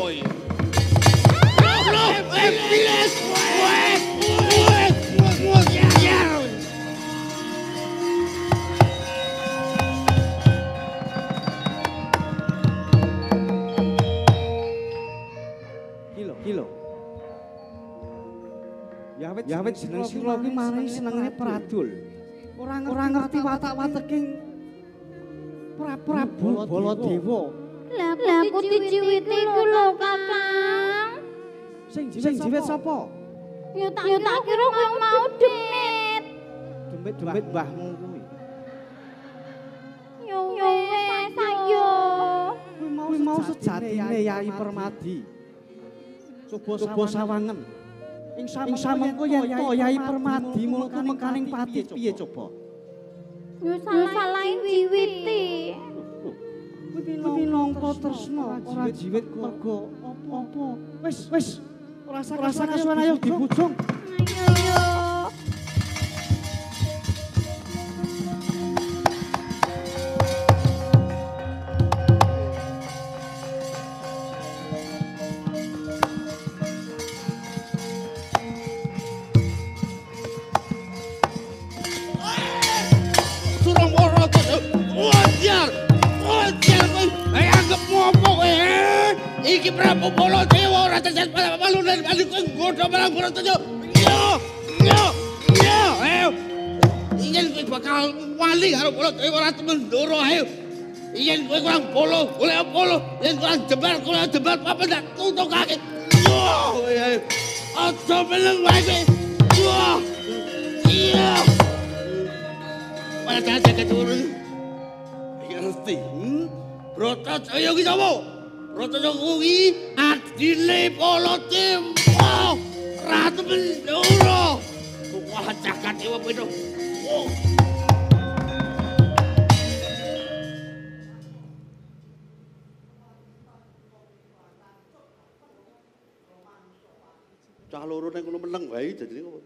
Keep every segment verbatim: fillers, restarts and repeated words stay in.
kowe. Loh, eh bilis. Weh, weh, weh, ya. Kilo, kilo. Ya wit ya wit jeneng sira ki maring senengane Pradul. Ora ora ngerti watak-wateke Prabu Baladewa. Lah aku dijiwiti iku lho, Kakang. Sing jiwit sapa? Ya tak ya tak kira kowe mau demit. Demit-demit mbahmu kuwi. Yo wis ayo. Kuwi mau sejatine Yai Permadi. Coba sawangen. Ing samengko yen to Yai Permadi mulku mekaning pati piye coba? Yo salah diwiwiti. Kuwi minangka tresna ora jiwit mergo apa-apa. Wis wis ora sak kasuwan ayo dibujung. Ayo yo. Iki Prabu Baladewa ora tetes palunan bali kowe nggodha marang Baladewa. Yo, yo, yo, ayo. Yen kowe bakal wali karo Baladewa ora temen ndoro ayo. Yen kowe kurang polo, golek polo. Yen kurang jembar, golek jembar apa ndak tutukake. Yo, ayo. Aja meleng wae kowe. Yo. Iya. Ora tak keturun. Iki ngerti. Bratajaya ki sapa? Bratajaya kuwi adine Baladewa, Ratu Bendoro. Wah, jagat dewa peno. Cah loro ning kono meneng wae dadine kok.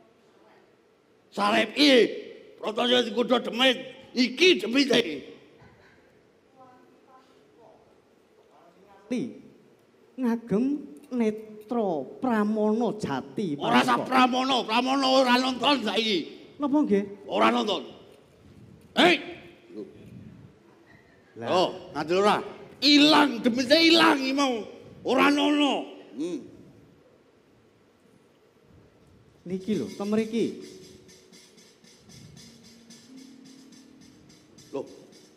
Sarep iki Bratajaya digodha demit. Iki demite. Ngagem netra Pramana Jati. Ora sak Pramana, Pramana ora nonton saiki. Napa nggih? Ora nonton. Hei. Oh, ngadil ora? Ilang, demite ilang iki mau. Ora nono. Hmm. Niki lho, temriki. Loh.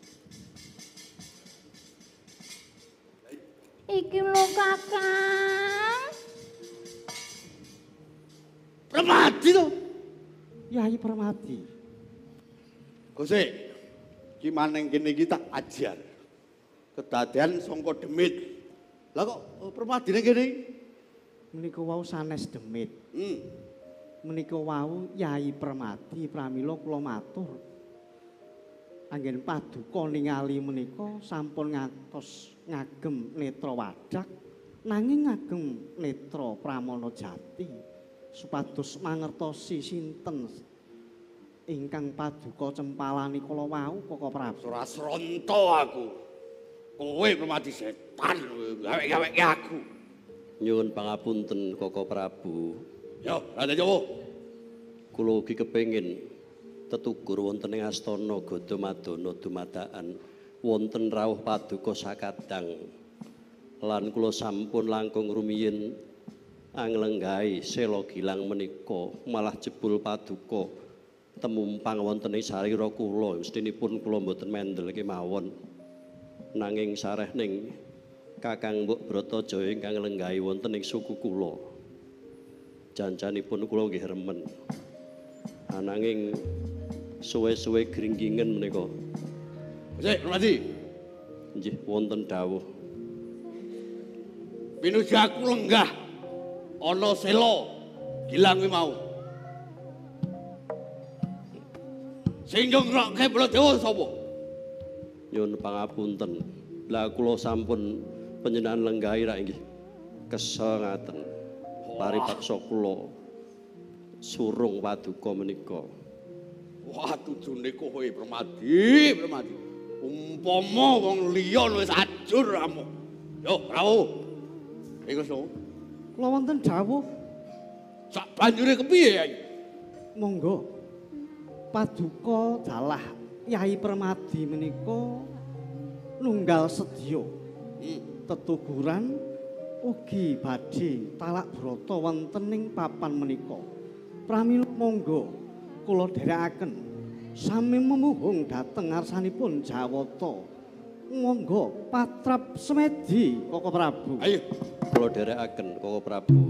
Iki lho, Kakang. Permadi to. Yai Permadi. Gosek, ki maneng kene iki tak ajar. Kedadean sangka demit. Lah kok Permadine kene iki? Menika wau sanes demit. Hmm. Menika wau Yai Permadi pramila kula matur. Anggen paduka ningali menika sampun ngantos ngagem netra wadak nanging ngagem netra Pramana Jati supados mangertosi sinten ingkang paduka cempalani kala wau Koko Prabu. Ora sronto aku. Kowe Permadi setan gawe-gaweke aku. Nyuwun pangapunten Koko Prabu. Yo, Raja Jawa. Kula ugi kepengin tetugur wonten ing astana Gadamadana dumadakan wonten rawuh paduka sakadang lan kula sampun langkung rumiyin anglenggahi sela gilang menika malah jebul paduka temumpang wonten ing sarira kula mestinipun kula mboten mendel kemawon nanging sareh ning Kakang Mbok Bratajaya ingkang lenggahi wonten ing suku kula janjanipun kula nggih remen ananging suwe-suwe gringgingen menika. Sik, Permadi. Nggih, wonten dawuh. Pinuju aku lenggah ana sela gilang kuwi mau. Sing ngrokke Baladewa sapa? Nyuwun pangapunten. Lah kula sampun panjenengan lenggahi ra inggih. Kesel ngaten. Paripaksa kula surung paduka menika. Wah, tujune kowe Permadi, Permadi. Umpama wong liya wis ajur ramu. Yo, rawuh. Iku so. Kula wonten dawuh. Sak banjure kepiye, Yai? Monggo. Paduka dalah Yai Permadi menika nunggal sedya. Tetuguran ugi badhe talak brata wonten ing papan menika. Pramila monggo kula dherekaken sami memuhung dhateng ngarsanipun Jawata. Monggo patrap semedi Koko Prabu. Ayo. Kula dherekaken Koko Prabu.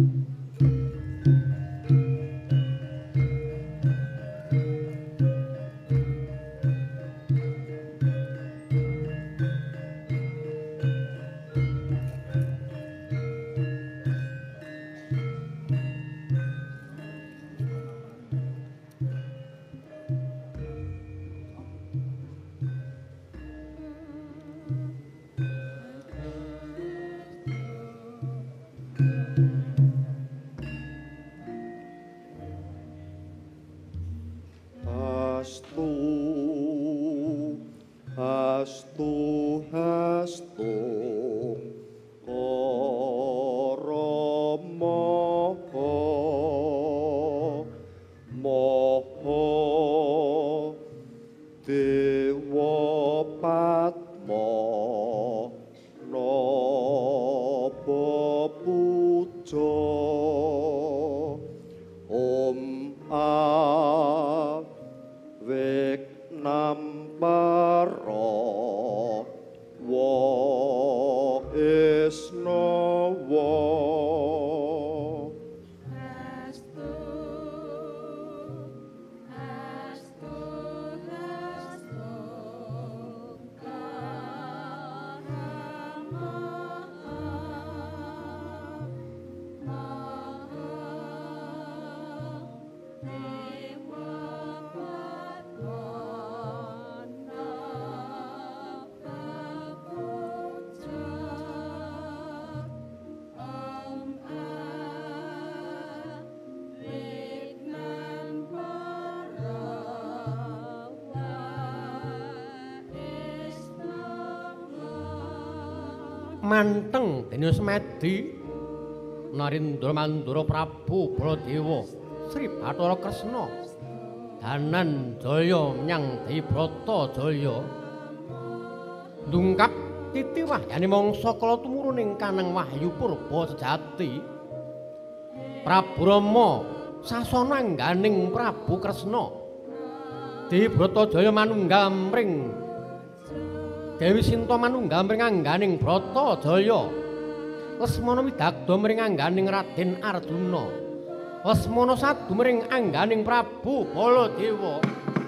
Manteng dene semedi Narendra Mandura Prabu Baladewa Sri Bathara Kresna danan jaya menyang Dewi Bratajaya ndungkap titi wahyane mangsa kala tumurun ing kanang wahyu purba sejati Prabu Rama sasana angganing Prabu Kresna Dewi Bratajaya manunggal mring Dewi Sinta manunggal mring angganing Bratajaya. Lesmana widakda mring angganing Raden Arjuna. Lesmana sadu mring angganing Prabu Baladewa.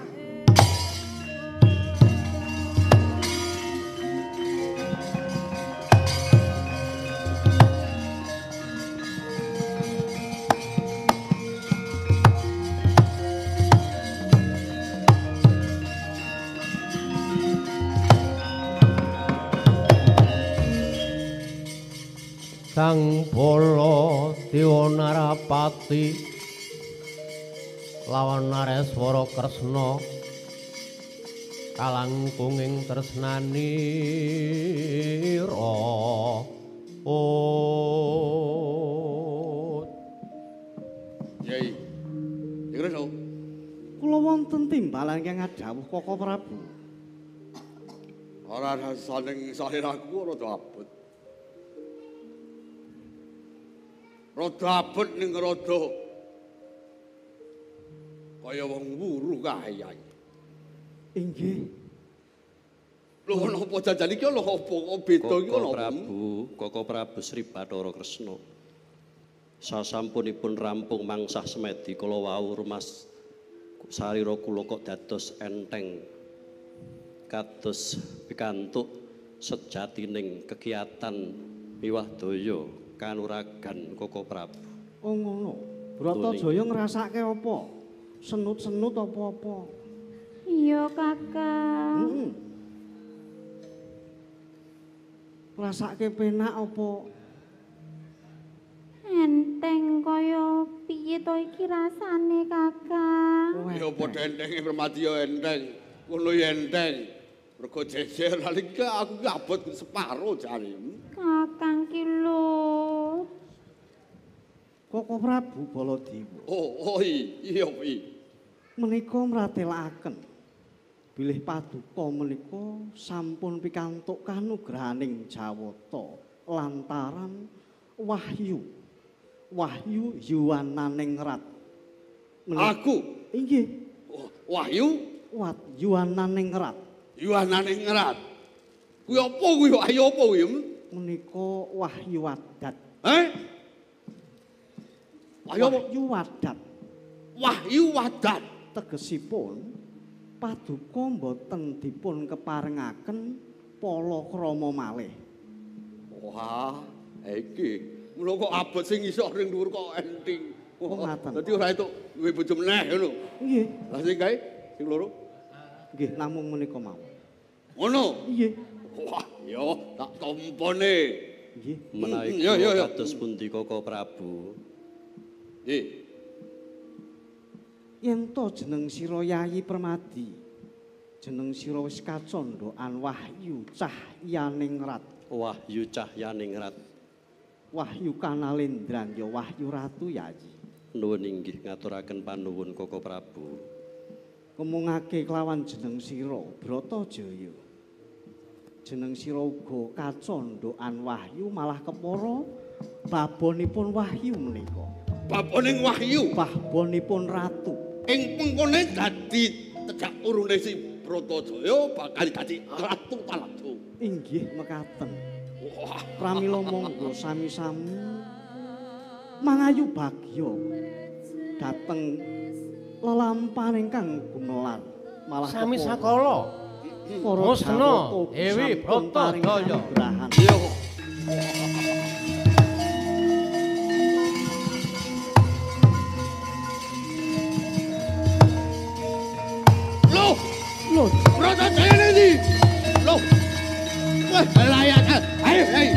Sang Baladewa Narapati lawan Nareswara Kresna kalangkung ing tresnanira oh Yai. Kresna. Kula wonten timbalan kang ngadhawuh Koko Prabu. Ora saning saliraku rada abot. Rada abot ning rada kaya wong wuru kae Yai. Inggih. Lho napa jajan iki lho apa beda iki Koko lho. Prabu, Koko Prabu Sri Bathara Kresna. Sasampunipun rampung mangsah semedi kala wau rumas sarira kula kok dados enteng. Kados pikantuk sejatining kegiatan miwah daya kanuragan Koko Prabu. Oh ngono. Bratajaya ngrasake apa? Senut-senut apa-apa? Iya, Kakang. Heeh. Rasake penak apa? Enteng kaya piye to iki rasane, Kakang? Ya padha entenge Permadi ya enteng. Kulo ya enteng. Mergo jejer lali aku abot separo jane. Kakang ki lho, Koko Prabu Baladewa. Oh, oh iya, iya. Menika mratelaken bilih paduka menika sampun pikantuk kanugrahaning Jawata lantaran wahyu. Wahyu yuwananing rat. Aku inggih. Wahyu Wat yuwananing rat. Yuwananing rat. Kuwi apa kuwi? Wahyu apa kuwi? Menika wahyu wadat. Eh? Wahyu apa? Wahyu wadat. Wahyu wadat. Tegesipun paduka mboten dipun keparengaken palakrama malih. Wah, iki mula kok abot sing isok ring dhuwur kok enting. Oh, ngaten. Dadi ora entuk duwe bojo meneh ngono. Nggih. Lah sing kae sing loro? Nggih, namung menika mawon. Ngono. Nggih. Wah, ya tak tompone. Nggih. Menawi Ya, ya, ya. kados pundi Koko Prabu? Nggih. Yen to jeneng sira Yayi Permadi. Jeneng sira wis kacandhaan wahyu cahyaning rat. Wahyu cahyaning rat. Wahyu kanalendran ya wahyu ratu Yayi. Nuwun inggih ngaturaken panuwun Koko Prabu. Ngomongake kelawan jeneng sira Bratajaya. Jeneng sira uga kacandhaan wahyu malah kepara babonipun wahyu menika. Baboning wahyu. Babonipun ratu. Ing pengkone dadi tejak urune si Bratajaya bakal dadi ratu palatu. Inggih mekaten. Wah, Pramila monggo sami-sami mangayu bagya dateng lelampahan ingkang gumelar malah Sami kepara sakala. para Musna Jawata Dewi sampun paring Bratajaya. kanugrahan. iya. Loh, Lho, Bratajaya nanti. Loh, wah, layak. Ayo, ayo.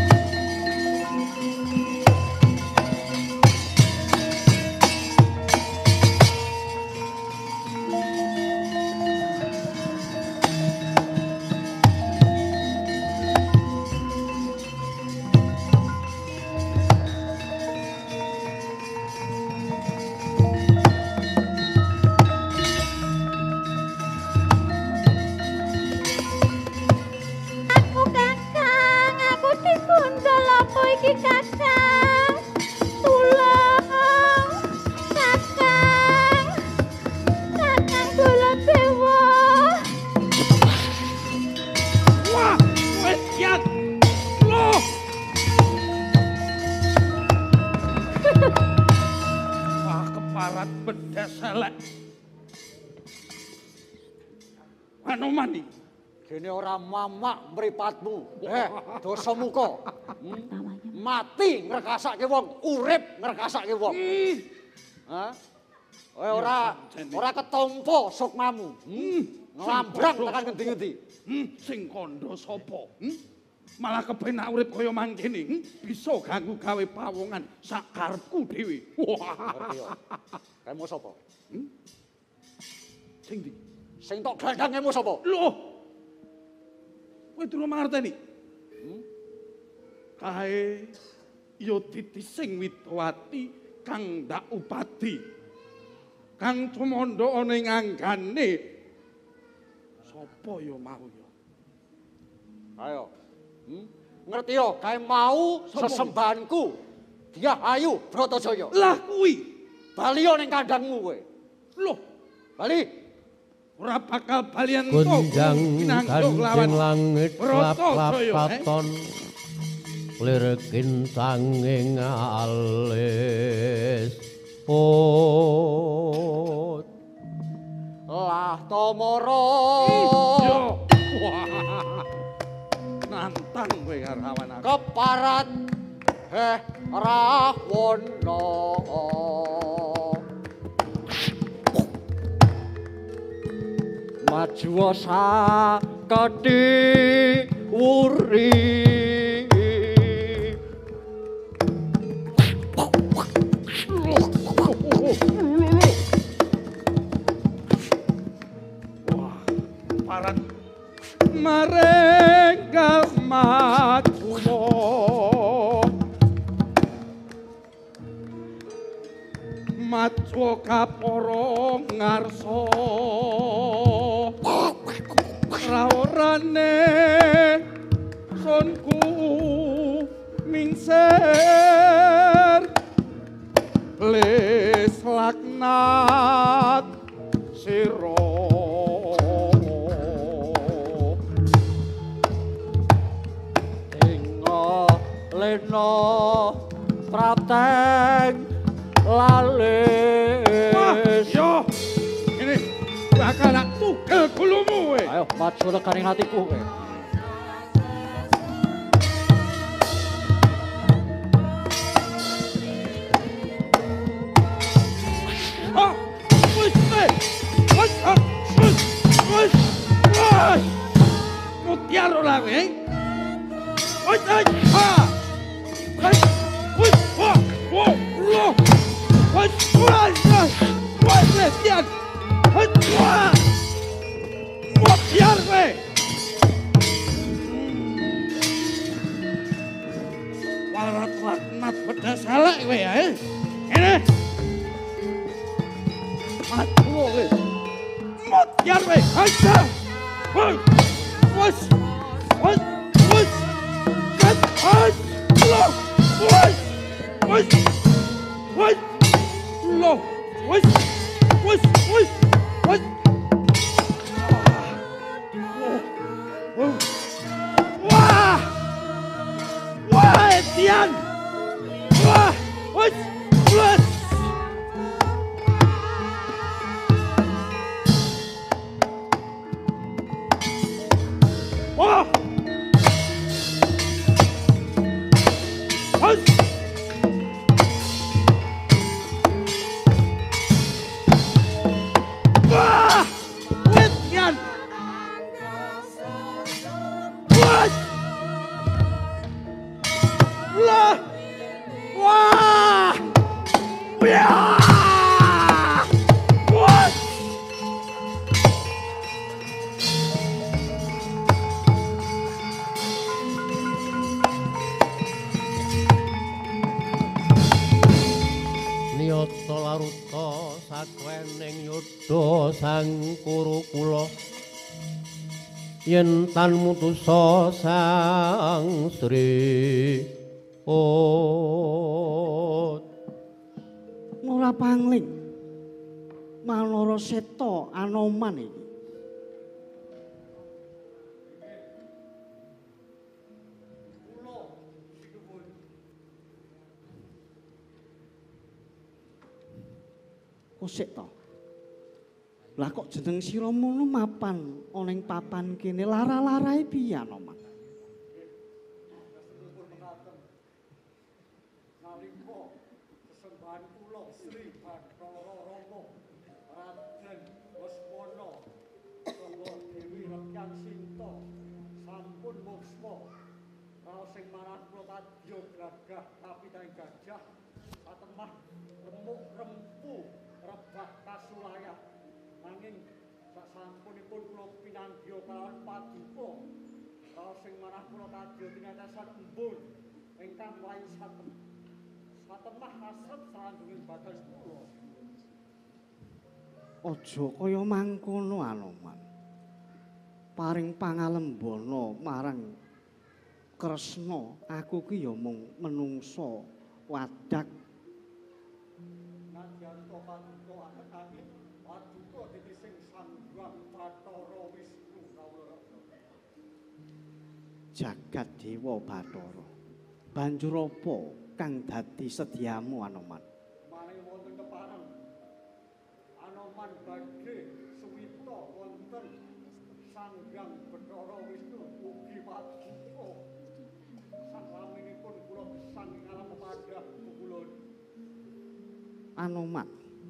Aku kakang, aku dikundal apa iki kakang? Tulung, kakang, kakang Baladewa. Wah, wes kiat. Loh. Wah, keparat bedes elek. Anu mani. Gene ora mamak mripatmu. Eh, dosa muka. Hmm? Mati ngrekasake wong, urip ngrekasake wong. Hah? Kowe ora ora ketompo sukmamu. Hmm? Nglambrang tekan ngendi-ngendi. Hmm, sing kandha sapa? Hmm? Malah kepenak urip kaya mangkene. Hmm? Bisa ganggu gawe pawongan sak karepku dhewe. Wah. Ngerti yo. Kamu sapa? Hmm? Sing ndi? Sing tok gandangmu sapa? Loh. Kowe durung mangerteni. Hmm? Kae ya Titi sing Widowati kang ndak upati. Kang tumandha ana ing anggane. Sapa ya mau ya? Ayo. Hmm? Ngerti yo, kae mau Sapa? sesembahanku. Dia Ayu Bratajaya. Lah kuwi. Bali yo ning kandangmu kowe. Loh, Bali. ora bakal balian Gunjang pinangguk lawan kanjeng langit Bratajaya, lap-lapaton lirikin sanging alis ut Lah tomoro. Yo. Wah. Nantang kowe karo awan aku. Keparat heh Rahwana. Maju saketi wuri. Wah, parat marengga majumo majo kapara ngarsa raorane sonku mingser les laknat sira lena prapteng lalis. Yo, ini bakal nak tugel gulumu we. Ayo maju tekaning hatiku we. Ah, wis we. Wis, ah, wis, wis, wis. Mutiara ora we. Wis, ah. Wis, wis, wah, wah, wah. Wis, wis, wis, lestian. Wis, wah. Mutiara we. Warat laknat pedas elek we ya. Ini. Matuh we. Mutiara we. Aja. Wis, wis, wis, wis. Kat, wis. Loh, wis, wis, wis, loh, wis, wis, wis, wis. Wah, wah, Etian, wah, wis, wis. Wah. Wah, Witian, wah, lah, wah, wah, wah. Niyata laruta sakwening yudha sang Kurukula yen tan mutusa sang Sri Ot Ora pangling Manara Seta Anoman iki. Kosek to. Lah kok jeneng sira mono mapan ana ing papan kene lara-larae piye Anoman? Nalika sesembahan kula Sri Bathara Rama Raden Wasmana saha Dewi Rakyat Sinta sampun moksma raos sing marang kula kadya gagah kapitaning gajah satemah remuk rempu rebah kasulaya nanging sasampunipun kula pinanggih kalawan paduka raos sing marang kula kadya tinatasan embun ingkang wayu satem satemah asrep salanggenging bagas kula. Aja kaya mangkono Anoman. Paring pangalembana marang Kresna, aku ki ya mung menungsa wadak. Nadyan to paduka anek-anek paduka ditising Sanghyang Bathara Wisnu kawula. Jagat Dewa Bathara. Banjur apa kang dadi sediamu Anoman? Mane wonten kepareng Anoman badhe suwita wonten Sanghyang Bathara Wisnu ugi paduka saklaminipun kula gesang ing alam pepadah kulon. Anoman.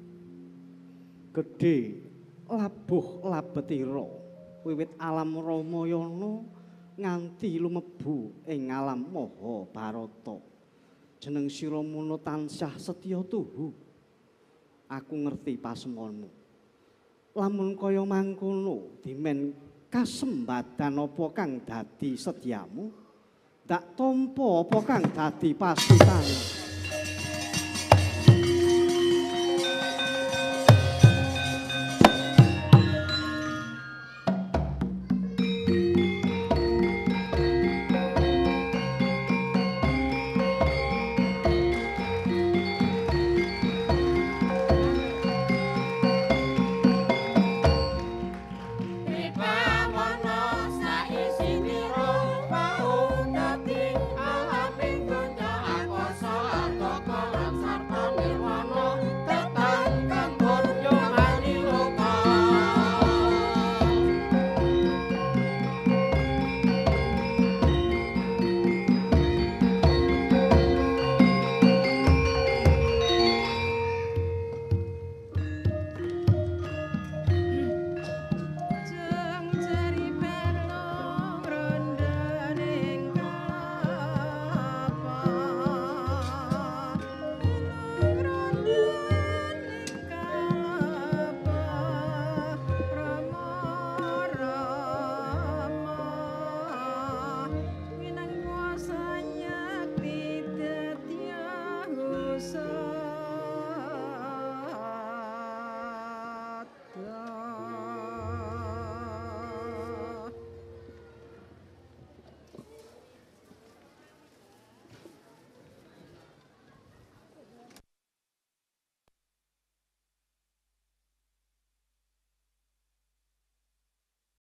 Gedhe labuh labetira wiwit alam Ramayana nganti lumebu ing alam Mahabharata. Jeneng sira mono tansah setya tuhu. Aku ngerti pasemonmu. Lamun kaya mangkono dimen kasembadan apa kang dadi sediamu? Dak tampa apa kang dadi pastitane?